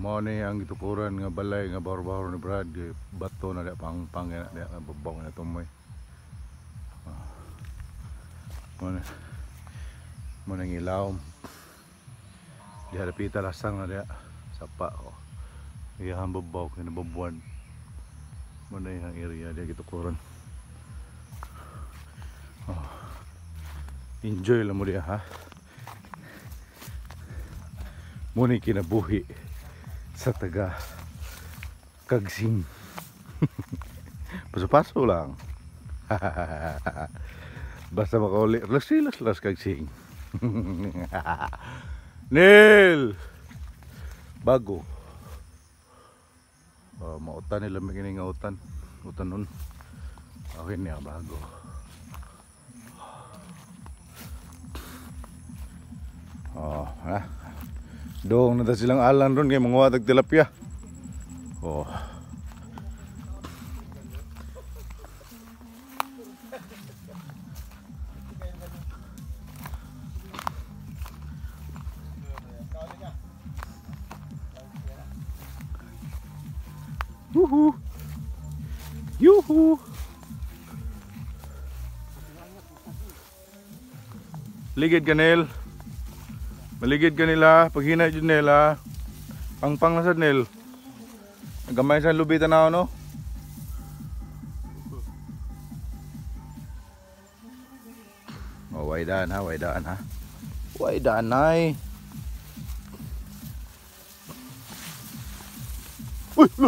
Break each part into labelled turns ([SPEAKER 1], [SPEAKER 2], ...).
[SPEAKER 1] Mao ni ang gitukuran nga balay nga bahor-bahor ni Brad, bato na dia pang na dia babaw na tumoy. Mo nang ilawom. Di harapita lasang na dia sapa oh. Iyang babaw kina babuan. Mo na yang area dia gitukuran. Oh. Enjoy lang mo dia ha. Mo ni kinabuhi sa taga Kagsing. Paso-paso lang. Basta makauli las Kagsing. Nil bago mautan nila magiging utan nun okay niya bago doong nata silang alan ron kay mga watag tilapia. Yuhu. Yuhu. Ligid kanil. Maligid kanila pag hinay jud nila. Pang nasad nil. Nagamay sa lubitan na no. Oh, waydaan ha. Waydaan ay. Uy, lu.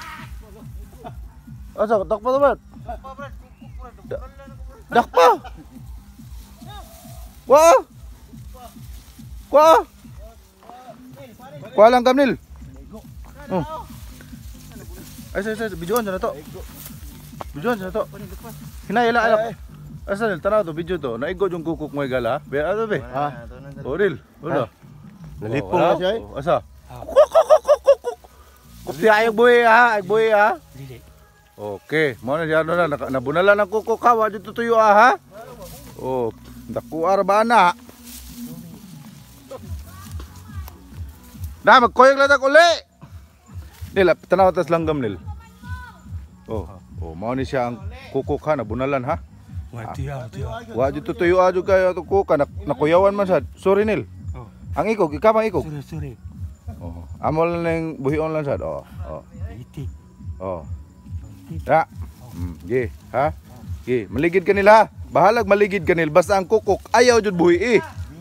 [SPEAKER 1] Asa dakpa to, Brad? Dakpa. Wah. Kuha lang kamnil. Ay, videoan sa na to. Hinay ala. Asa nil tanaw to video to. Naigo yung kukuk mo igala. Be ato be. Ha. Oril. Wala.
[SPEAKER 2] Nalipong na siya.
[SPEAKER 1] Asa? Kupya ay buhi ha. Okay, mo na diyan na nabunalan ang kukuk ha. Wa dito tuyo ha. Oh, dakuar ba na? Na magkoyog lang uli. Nil, tanaw tas langgam nil. Oh, mao ni siya ang kukuk ha, nabunalan ha. Wa dito tuyo ajo kayo to kuka nakuyawan man sad. Sorry nil. Ang ikog, ikaw ang ikog.
[SPEAKER 2] Sorry.
[SPEAKER 1] Oh, amol nang buhion lang sad.
[SPEAKER 2] Itik.
[SPEAKER 1] Ya. Gi, ha? Gi, maligid kanila. Bahalag maligid kanil basta ang kukuk ayaw jud buhi eh.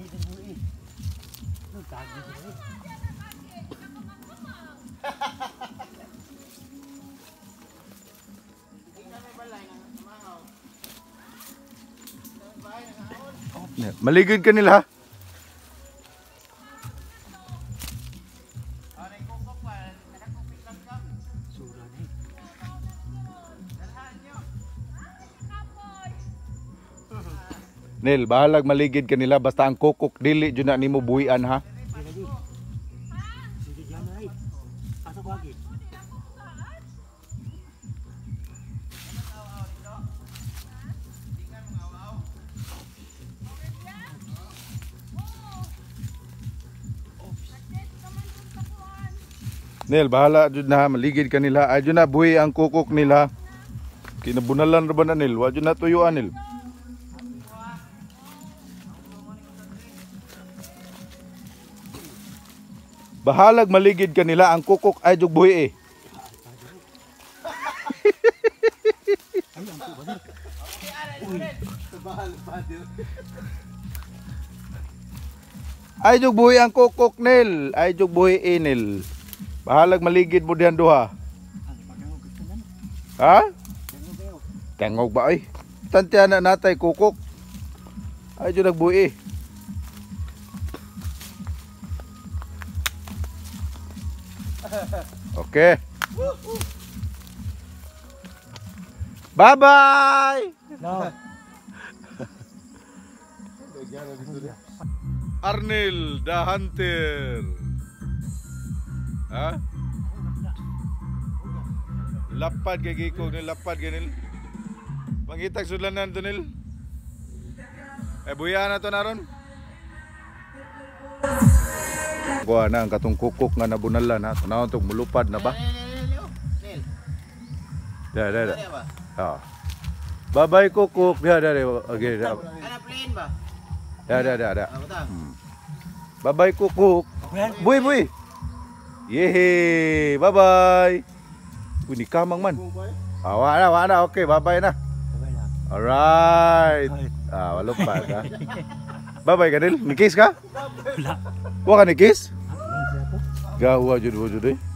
[SPEAKER 1] Maligid kanila. Nil, bahalag maligid kanila basta ang kukuk dili jud na nimo buhian ha. Nil, bahala jud na maligid kanila. Ay jud na buhi ang kukuk nila. Kinabunalan ra ba na nil? Wa jud na tuyuan nil. Bahalag maligid kanila ang kukuk ay jud buhi eh. Ay jud buhi ang kukuk nil. Ay jud buhi nil. Bahalag maligid mo diyan duha. Ha? Tengog ba ay? Tantiyan na natay kukuk. Ay jud nagbuhi. Okay. Bye-bye.
[SPEAKER 2] No.
[SPEAKER 1] Arnil the Hunter. Ha? Lapad kay gikog ni lapad ganil. Mangitag sudlanan to nil. Buya na to naron. kuha na ang katong kokok nga nabunalan ha. Tanaw tong mulupad na ba? Dah. Ah. Bye-bye kokok. Dah. Okay, dah.
[SPEAKER 3] Ana plain ba?
[SPEAKER 1] Dah. Bye-bye kokok. Buy. Yeay. Bye-bye. Ini kamang man. Wala na. Okay, bye-bye na. Alright. Walupad ha. Bye-bye ka Nil. Nikis ka? Wala. Wala ka nikis? Gawa jud eh.